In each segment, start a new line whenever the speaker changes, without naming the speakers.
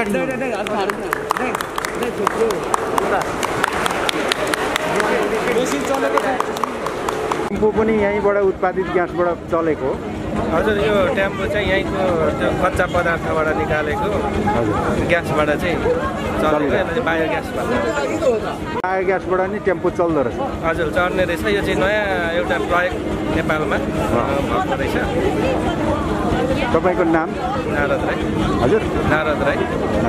Tempo पनि यहीँबाट उत्पादित ग्यासबाट चलेको
हजुर यो टेम्पो चाहिँ यहीँको त्यो कच्चा पदार्थबाट निकालेको ग्यासबाट चाहिँ चलेको
बायोग्यासबाट नि टेम्पो चल्दो रहेछ
हजुर चढ्ने रहेछ यो चाहिँ नयाँ एउटा प्रयोग नेपालमा भएको रहेछ
तपाईको नाम
नारद राई
हजुर
नारद राई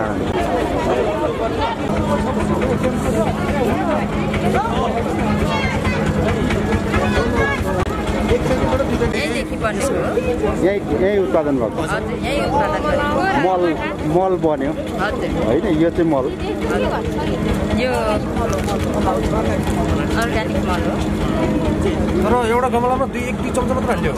यही उत्पादन भएको मल बन्यो होइन यो चाहिँ मल
यो अर्ग्यानिक मल हो
तर एउटा गमलामा 1-2 चम्चा मात्र हाल्यो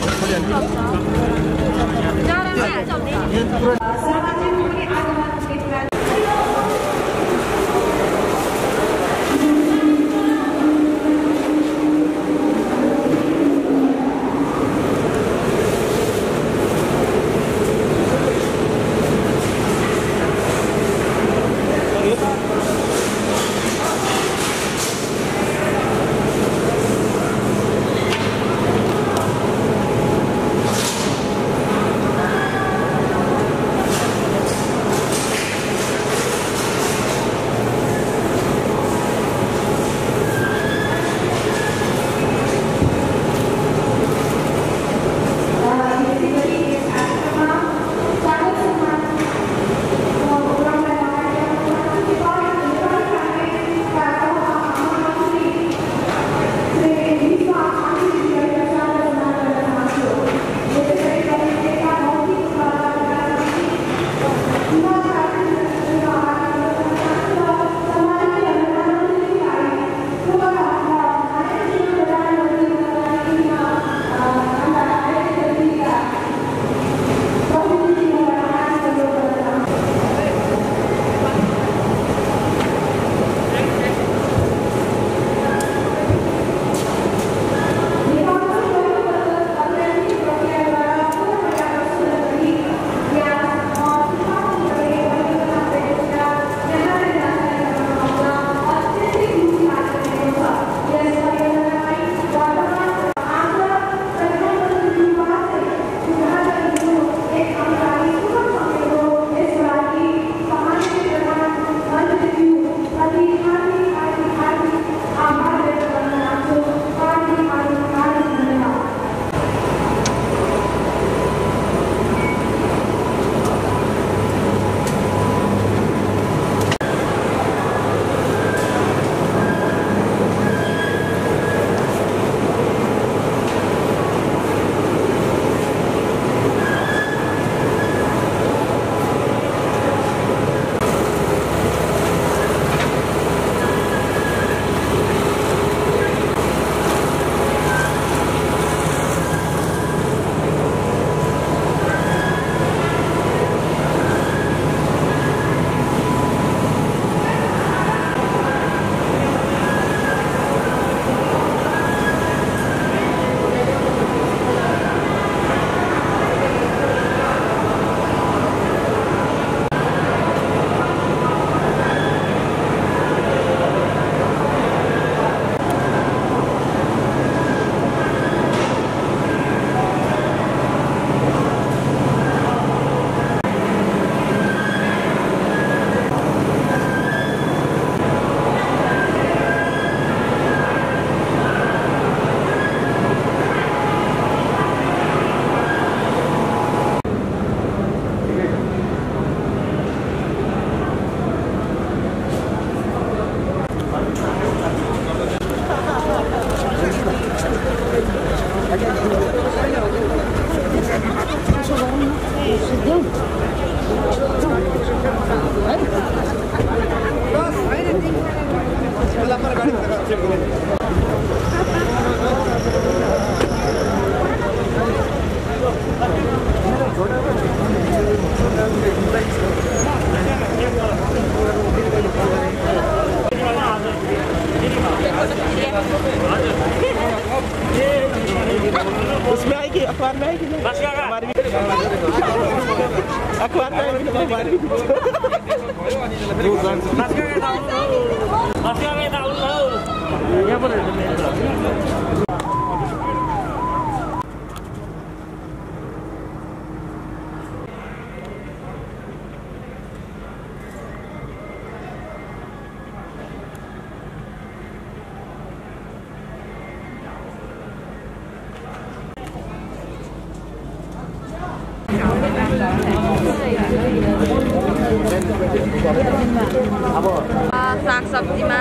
उसमें आएगी अखबार में आएगी ना अखबार में आएगी
साग सब्जीमा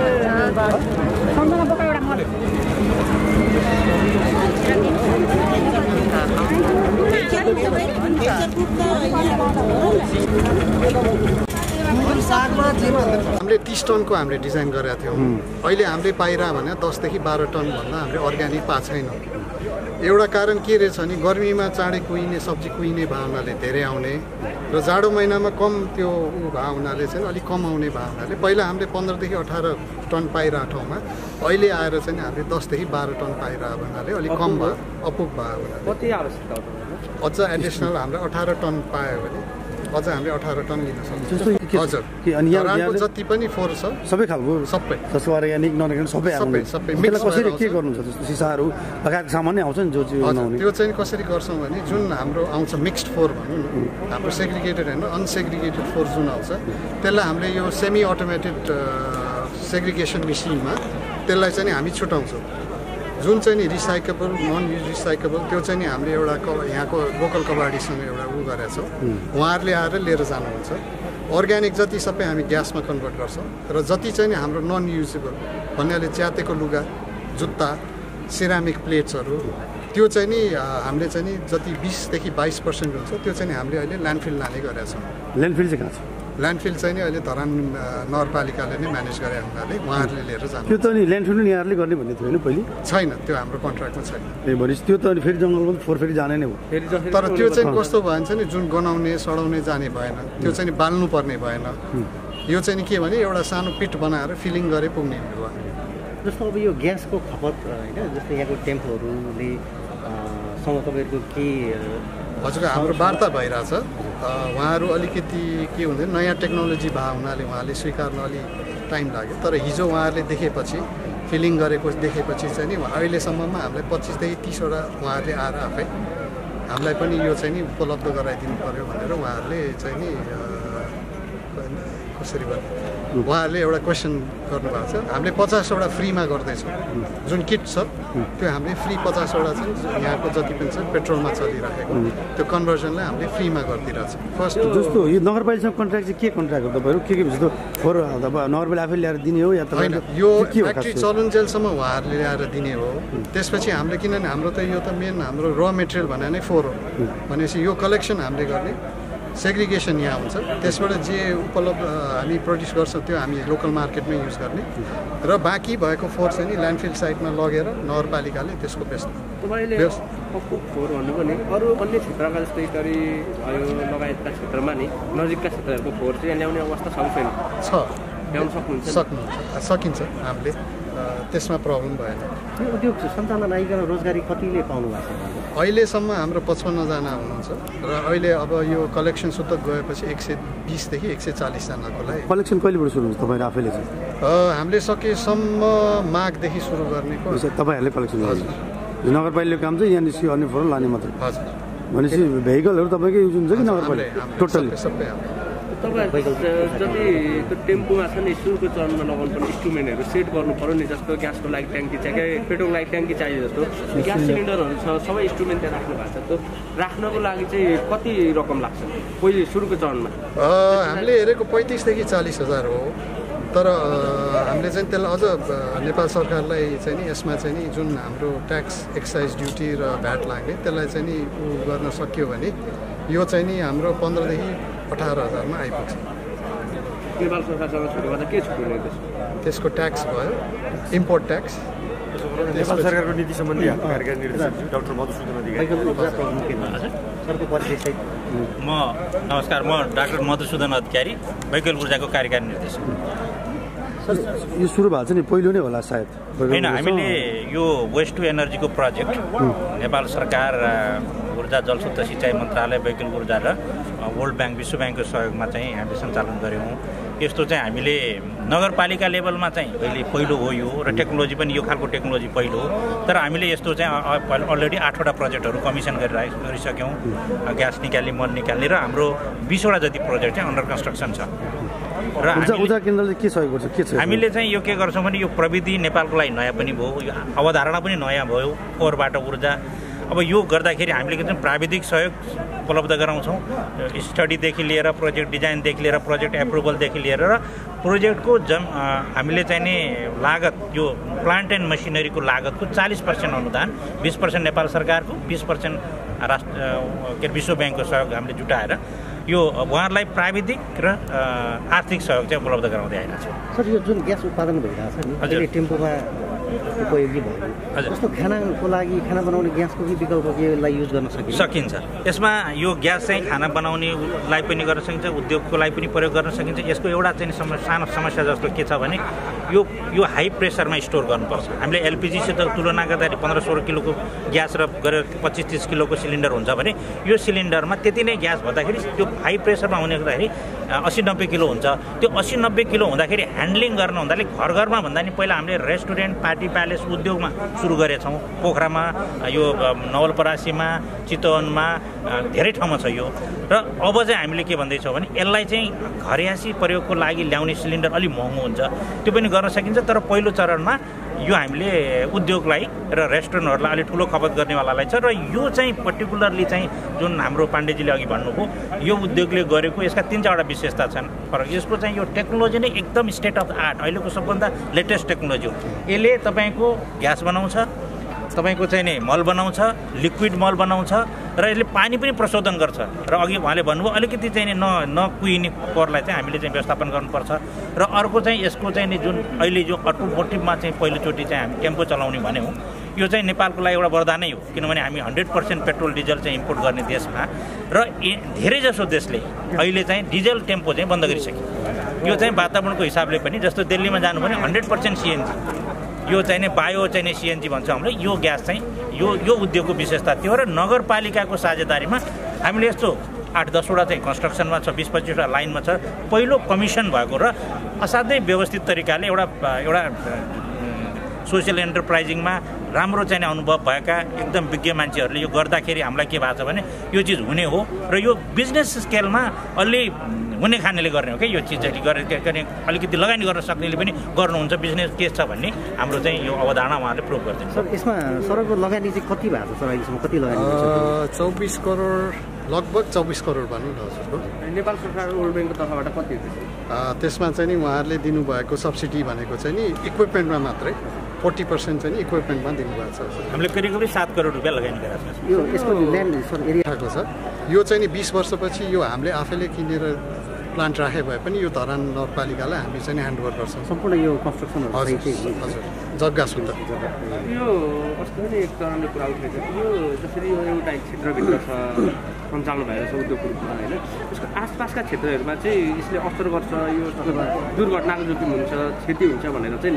हामीले 30 टनको हामीले डिजाइन गरेका थियौँ। अहिले हामीले पाइरह भने 10 देखि 12 टन भन्दा हामीले अर्ग्यानिक पाएको छैन। एउटा कारण के रहेछ भने गर्मीमा चाँडै कुहिने सब्जी कुहिने भए हुनाले धेरै आउने र जाडो महिनामा कम त्यो भए हुनाले चाहिँ अलिक कम आउने भए हुनाले पहिला हामीले 15 देखि 18 टन पाइरहेको ठाउँमा अहिले आएर चाहिँ हामीले 10 देखि 12 टन पाइरहेको हुनाले अलिक कम भयो, अपुग भयो हुनाले अझ एडिसनल हामीले 18 टन पायो भने अझ हामीले 18 टन लिन सक्छौँ। हजुर, अनि जति पनि फोहोर छ
सबै खालको
सबै
जस्तो अर्ग्यानिक नन अर्ग्यानिक सबै आउने
सबै
त्यसलाई कसरी के गर्नुहुन्छ जस्तो सिसाहरू लगायत सामान नै आउँछ नि जो चाहिँ
त्यो चाहिँ कसरी गर्छौँ भने जुन हाम्रो आउँछ मिक्स्ड फोहोर भनौँ न, हाम्रो सेग्रिगेटेड होइन अनसेग्रिगेटेड फोहोर जुन आउँछ त्यसलाई हामीले यो सेमी अटोमेटेड सेग्रिगेसन मेसिनमा त्यसलाई चाहिँ हामी छुटाउँछौँ। जुन चाहिँ नि रिसाइकेबल नन युज रिसाइकेबल त्यो चाहिँ नि हामीले एउटा यहाँको लोकल कबाडीसँग एउटा उ गरेका छौँ। उहाँहरूले आएर लिएर जानुहुन्छ। अर्ग्यानिक जति सबै हामी ग्यासमा कन्भर्ट गर्छौँ र जति चाहिँ नि हाम्रो नन युजेबल भन्नाले च्यातेको लुगा, जुत्ता, सिरामिक प्लेट्सहरू त्यो चाहिँ नि हामीले चाहिँ नि जति 20 देखि 22% हुन्छ त्यो चाहिँ नि हामीले अहिले ल्यान्डफिल लाने गरेका छौँ।
ल्यान्डफिल चाहिँ कहाँ छ?
ल्यान्डफिल चाहिँ नि अहिले धरान नगरपालिकाले नै म्यानेज गरे हुनाले उहाँहरूले लिएर जानु।
त्यो त नि ल्यान्डफिल नि यहाँहरूले गर्ने भन्ने थियो होइन पहिले?
छैन, त्यो हाम्रो कन्ट्र्याक्टमा छैन।
ए भनेपछि त्यो त फेरि जङ्गलमा फोहोर फेरि जाने नै हो।
तर त्यो चाहिँ कस्तो भयो भने नि जुन गनाउने सडाउने जाने भएन, त्यो चाहिँ नि बाल्नु पर्ने भएन। यो चाहिँ नि के भने एउटा सानो पिट बनाएर फिलिङ गरे पुग्ने भयो।
जस्तो अब यो ग्यासको खपत होइन, जस्तो यहाँको टेम्पोहरूले सँग तपाईँहरूको के
हजुर हाम्रो वार्ता भइरहेछ। उहाँहरू अलिकति के हुन्छ नयाँ टेक्नोलोजी भए हुनाले उहाँले स्वीकार्न अलिक टाइम लाग्यो। तर हिजो उहाँहरूले देखेपछि फिलिङ गरेको देखेपछि चाहिँ नि अहिलेसम्ममा हामीलाई 25 देखि 30 वटा उहाँहरूले आएर आफै हामीलाई पनि यो चाहिँ नि उपलब्ध गराइदिनु पर्यो भनेर उहाँहरूले चाहिँ नि कसरी भन्नु उहाँहरूले एउटा क्वेसन गर्नुभएको छ। हामीले 50 वटा फ्रीमा गर्दैछौँ। जुन किट छ त्यो हामीले फ्री 50 वटा चाहिँ यहाँको जति पनि छ पेट्रोलमा चलिरहेको त्यो कन्भर्जनलाई हामीले फ्रीमा गरिदिरहेछौँ। फर्स्ट
जस्तो यो नगरपालिकासँग कन्ट्र्याक्ट चाहिँ के कन्ट्र्याक्ट हो तपाईँहरू के जस्तो फोहोर नगरपालिका आफै ल्याएर दिने हो या त
होइन, यो फ्याक्ट्री चलुन्जेलसम्म उहाँहरूले ल्याएर दिने हो। त्यसपछि हामीले किनभने हाम्रो त यो त मेन हाम्रो र मेटेरियल भने नै फोहोर हो भनेपछि यो कलेक्सन हामीले गर्ने, सेग्रिगेसन यहाँ हुन्छ, त्यसबाट जे उपलब्ध हामी प्रड्युस गर्छौँ त्यो हामी लोकल मार्केटमै युज गर्ने र बाँकी भएको फोहोर चाहिँ नि ल्यान्डफिल साइडमा लगेर नगरपालिकाले त्यसको
तपाईँले फोहोर भन्नुभयो नि अरू अन्य क्षेत्रका जस्तै गरी भयो लगायतका क्षेत्रमा नि नजिकका क्षेत्रहरूको फोहोर चाहिँ ल्याउने अवस्था छ छैन?
छ,
ल्याउन
सकिन्छ हामीले, त्यसमा प्रब्लम भएन।
यो उद्योग सञ्चालन आइकन रोजगारी कतिले पाउनु भएको छ?
अहिलेसम्म हाम्रो 55 जना हुनुहुन्छ र अहिले अब यो कलेक्सन सुत्त गएपछि 120 देखि 140 जनाको लागि।
कलेक्सन कहिलेबाट सुरु हुन्छ तपाईँहरू आफैले चाहिँ?
हामीले सकेसम्म माघदेखि सुरु गर्ने को
तपाईँहरूले कलेक्सन गर्नु? नगरपालिकाको काम चाहिँ यहाँ निस्क्यो अनि फोहोर लाने मात्रै?
हजुर।
भनेपछि भेहिकलहरू तपाईँकै युज हुन्छ कि नगरपालिका टोटल्ली?
सबै
तपाईँहरूको जति त्यो टेम्पोमा छ नि सुरुको चरणमा लगाउनु पर्ने इन्स्ट्रुमेन्टहरू सेट गर्नु पऱ्यो नि, जस्तो ग्यासको लागि ट्याङ्की चाहियो, पेट्रोलको लागि ट्याङ्की चाहियो, जस्तो ग्यास सिलिन्डरहरू छ सबै इन्स्ट्रुमेन्ट त्यहाँ राख्नु भएको छ। त्यो राख्नको लागि चाहिँ कति रकम लाग्छ पहिले सुरुको चरणमा?
हामीले हेरेको 35 देखि 40 हजार हो। तर हामीले चाहिँ त्यसलाई अझ नेपाल सरकारलाई चाहिँ नि यसमा चाहिँ नि जुन हाम्रो ट्याक्स एक्साइज ड्युटी र भ्याट लाग्ने त्यसलाई चाहिँ नि उ गर्न सकियो भने यो चाहिँ नि हाम्रो 15 देखि 18 हजारमा आइपुग्छ।
नेपाल सरकारसँग छुट्यो गर्दा के छुट्यो
त्यसको ट्याक्स भयो, इम्पोर्ट ट्याक्स।
नेपाल सरकारको नीति सम्बन्धी कार्यकारी निर्देशक डाक्टर मधुसूदन अधिकारी।
नमस्कार, म डाक्टर मधुसूदन अधिकारी, वैकल्पिक ऊर्जाको कार्यकारी निर्देशक।
यो सुरु भएको छ नि पहिलो नै होला सायद?
होइन, हामीले यो वेस्ट टु एनर्जीको प्रोजेक्ट नेपाल सरकार ऊर्जा जलस्रोत सिँचाइ मन्त्रालय वैकल्पिक ऊर्जा र वर्ल्ड ब्याङ्क विश्व ब्याङ्कको सहयोगमा चाहिँ हामीले सञ्चालन गऱ्यौँ। यस्तो चाहिँ हामीले नगरपालिका लेभलमा चाहिँ अहिले पहिलो हो यो, र टेक्नोलोजी पनि यो खालको टेक्नोलोजी पहिलो हो। तर हामीले यस्तो चाहिँ अलरेडी 8वटा प्रोजेक्टहरू कमिसन गरिसक्यौँ, ग्यास निकाल्ने, मल निकाल्ने, र हाम्रो 20वटा जति प्रोजेक्ट चाहिँ अन्डर कन्स्ट्रक्सन छ। र
ऊर्जा केन्द्रले के सहयोग गर्छ, के छ?
हामीले चाहिँ यो के गर्छौँ भने यो प्रविधि नेपालको लागि नयाँ पनि भयो, यो अवधारणा पनि नयाँ भयो, फोहोरबाट ऊर्जा। अब यो गर्दाखेरि हामीले के भन्छ प्राविधिक सहयोग उपलब्ध गराउँछौँ, स्टडीदेखि लिएर प्रोजेक्ट डिजाइनदेखि लिएर प्रोजेक्ट एप्रुभलदेखि लिएर, र प्रोजेक्टको हामीले चाहिँ नि लागत यो प्लान्ट एन्ड मसिनरीको लागतको 40% अनुदान, 20% नेपाल सरकारको, 20% राष्ट्र विश्व ब्याङ्कको सहयोग हामीले जुटाएर यो उहाँहरूलाई प्राविधिक र आर्थिक सहयोग चाहिँ उपलब्ध गराउँदै आइरहेको छ।
सर, यो जुन ग्यास उत्पादन भइरहेको छ नि, अहिले टेम्पोमा उपयोगी भयो, जस्तो खानाको लागि खाना बनाउने ग्यासको कि विकल्प केलाई युज गर्न
सकिन्छ। यसमा यो ग्यास चाहिँ खाना बनाउनेलाई पनि गर्न सकिन्छ, उद्योगको लागि पनि प्रयोग गर्न सकिन्छ। यसको एउटा चाहिँ सानो समस्या जस्तो के छ भने यो हाई प्रेसरमा स्टोर गर्नुपर्छ। हामीले एलपिजीसित तुलना गर्दाखेरि 15-16 किलोको ग्यास र गरेर 25-30 किलोको सिलिन्डर हुन्छ भने यो सिलिन्डरमा त्यति नै ग्यास भन्दाखेरि त्यो हाई प्रेसरमा हुने गर्दाखेरि 80-90 किलो हुन्छ। त्यो 80-90 किलो हुँदाखेरि ह्यान्डलिङ गर्न हुँदाखेरि घर घरमा भन्दा नि पहिला हामीले रेस्टुरेन्ट, पार्टी प्यालेस, उद्योगमा सुरु गरेछौँ। पोखरामा, यो नवलपरासीमा, चितवनमा, धेरै ठाउँमा छ यो। र अब चाहिँ हामीले के भन्दैछौँ भने यसलाई चाहिँ घरयासी प्रयोगको लागि ल्याउने सिलिन्डर अलिक महँगो हुन्छ, त्यो पनि गर्न सकिन्छ। तर पहिलो चरणमा यो हामीले उद्योगलाई र रेस्टुरेन्टहरूलाई अलिक ठुलो खपत गर्नेवालालाई छ। र यो चाहिँ पर्टिकुलरली चाहिँ जुन हाम्रो पाण्डेजीले अघि भन्नुभयो, यो उद्योगले गरेको यसका 3-4वटा विशेषता छन्। फरक यसको चाहिँ यो टेक्नोलोजी नै एकदम स्टेट अफ द आर्ट, अहिलेको सबभन्दा लेटेस्ट टेक्नोलोजी हो। यसले तपाईँको ग्यास बनाउँछ, तपाईँको चाहिँ नि मल बनाउँछ, लिक्विड मल बनाउँछ, र यसले पानी पनि प्रशोधन गर्छ। र अघि उहाँले भन्नुभयो अलिकति चाहिँ नि नकुहिने पोहोरलाई चाहिँ हामीले चाहिँ व्यवस्थापन गर्नुपर्छ। र अर्को चाहिँ यसको चाहिँ नि जुन अहिले जो अटोमोटिभमा चाहिँ पहिलोचोटि चाहिँ हामी टेम्पो चलाउने भन्यौँ, यो चाहिँ नेपालको लागि एउटा वरदानै हो। किनभने हामी 100% पेट्रोल डिजल चाहिँ इम्पोर्ट गर्ने देशमा, र धेरैजसो देशले अहिले चाहिँ डिजल टेम्पो चाहिँ बन्द गरिसक्यो। यो चाहिँ वातावरणको हिसाबले पनि, जस्तो दिल्लीमा जानु भने 100% सिएनजी, यो चाहिँ नि बायो चाहिँ नि सिएनजी भन्छ हामीले, यो ग्यास चाहिँ यो उद्योगको विशेषता थियो। र नगरपालिकाको साझेदारीमा हामीले यस्तो 8-10वटा चाहिँ कन्स्ट्रक्सनमा छ, 20-25वटा लाइनमा छ, पहिलो कमिसन भएको र असाध्यै व्यवस्थित तरिकाले एउटा सोसियल एन्टरप्राइजिङमा राम्रो चाहिँ अनुभव भएका एकदम विज्ञ मान्छेहरूले यो गर्दाखेरि हामीलाई के भएको छ भने यो चिज हुने हो। र यो बिजनेस स्केलमा अलि हुने खानेले गर्ने हो क्या यो चिज चाहिँ गर्ने, अलिकति लगानी गर्न सक्नेले पनि गर्नुहुन्छ, बिजनेस केस छ भन्ने हाम्रो चाहिँ यो अवधारणा उहाँले प्रुभ गरिदिन्छ।
सर, यसमा सरको लगानी चाहिँ कति भएको छ सर? अहिलेसम्म कति लगानी?
24 करोड, लगभग 24 करोड भनौँ न हजुरको।
नेपाल सरकार वर्ल्ड ब्याङ्कको तर्फबाट कति हो?
त्यसमा चाहिँ नि उहाँहरूले दिनुभएको सब्सिडी भनेको चाहिँ नि इक्विपमेन्टमा मात्रै 40% चाहिँ इक्विपमेन्टमा दिनुभएको छ।
हामीले करिब 7 करोड रुपियाँ लगानी गरेका छौँ।
यो यसको ल्यान्ड सर एरिया
छ। यो चाहिँ नि 20 वर्षपछि यो हामीले आफैले किनेर प्लान्ट राखे भए पनि यो धरान नगरपालिकालाई हामी चाहिँ ह्यान्डओभर गर्छौँ।
सम्पूर्ण यो कन्स्ट्रक्सनहरू
हजुर जग्गा सुन्दा
यो कस्तो पनि एक तरहले कुरा उठेको छ। यो जसरी यो एउटा क्षेत्रभित्र छ सञ्चालन भएर छ उद्योगको रूपमा होइन, यसको आसपासका क्षेत्रहरूमा चाहिँ यसले असर गर्छ, यो दुर्घटनाको जोखिम हुन्छ, क्षति हुन्छ भनेर चाहिँ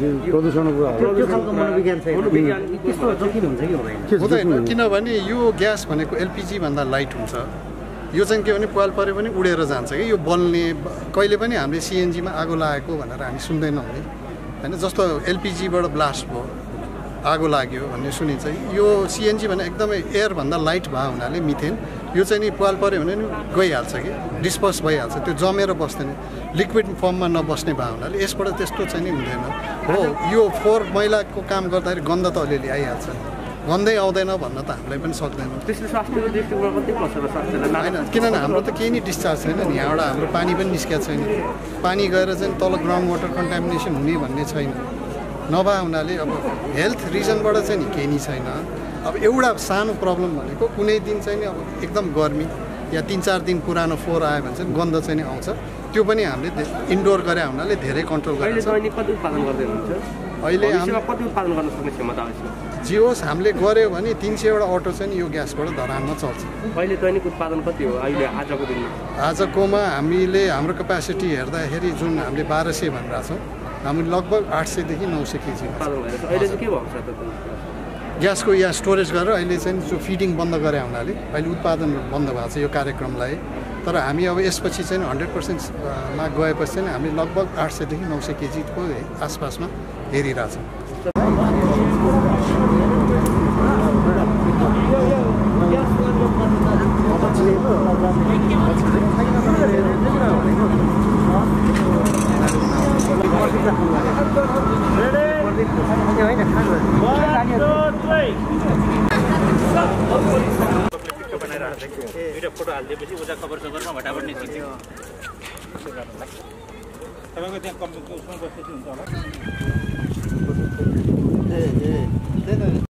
हुँदैन। किनभने यो ग्यास भनेको एलपिजी भन्दा लाइट हुन्छ। यो चाहिँ के भने पाल पऱ्यो भने उडेर जान्छ कि यो बल्ने, कहिले पनि हामीले सिएनजीमा आगो लागेको भनेर हामी सुन्दैनौँ नि होइन। जस्तो एलपिजीबाट ब्लास्ट भयो, आगो लाग्यो भन्ने सुनिन्छ। यो सिएनजी भने एकदमै एयरभन्दा लाइट भयो हुनाले मिथेन यो चाहिँ नि पाल पऱ्यो भने नि गइहाल्छ कि डिस्पर्स भइहाल्छ, त्यो जमेर बस्दैन, लिक्विड फर्ममा नबस्ने भयो हुनाले यसबाट त्यस्तो चाहिँ नि हुँदैन। हो, यो फोहोर मैलाको काम गर्दाखेरि गन्ध त अलिअलि आइहाल्छ, गन्दै आउँदैन भन्न त हामीलाई पनि सक्दैन।
त्यसले स्वास्थ्यको दृष्टिकोण कति प्रसर
होइन, किनभने हाम्रो त केही नै डिस्चार्ज छैन नि, यहाँबाट हाम्रो पानी पनि निस्किएको छैन। पानी गएर चाहिँ तल ग्राउन्ड वाटर कन्टामिनेसन हुने भन्ने छैन, नभए हुनाले अब हेल्थ रिजनबाट चाहिँ नि केही नै छैन। अब एउटा सानो प्रब्लम भनेको कुनै दिन चाहिँ नि अब एकदम गर्मी या 3-4 दिन पुरानो फोहोर आयो भने चाहिँ गन्ध चाहिँ नि आउँछ, त्यो पनि हामीले इन्डोर गरे हुनाले धेरै कन्ट्रोल गरेको छ। अहिले
कति उत्पादन गर्न सक्ने क्षमता
जे होस् हामीले गऱ्यो भने 300वटा अटो चाहिँ यो ग्यासबाट धरानमा चल्छ।
अहिले दैनिक उत्पादन कति हो अहिले आजको दिनमा?
आजकोमा हामीले हाम्रो क्यापेसिटी हेर्दाखेरि जुन हामीले 1200 भनिरहेको छौँ, हामी लगभग 800 देखि 900 केजी
उत्पादन भइरहेछ। अहिले चाहिँ के भएको छ त
ग्यासको यहाँ स्टोरेज गरेर अहिले चाहिँ जो फिडिङ बन्द गरे हुनाले अहिले उत्पादन बन्द भएको छ। यो कार्यक्रमलाई तर हामी अब यसपछि चाहिँ 100% मा गएपछि चाहिँ हामी लगभग 800 देखि 900 केजीको आसपासमा हेरिरहेछौँ।
फोटो हालिदिएपछि उता खबर सबरमा भटाभट निस्किन्छ। तपाईँको त्यहाँ कम्पनी उसमा बसेपछि हुन्छ होला।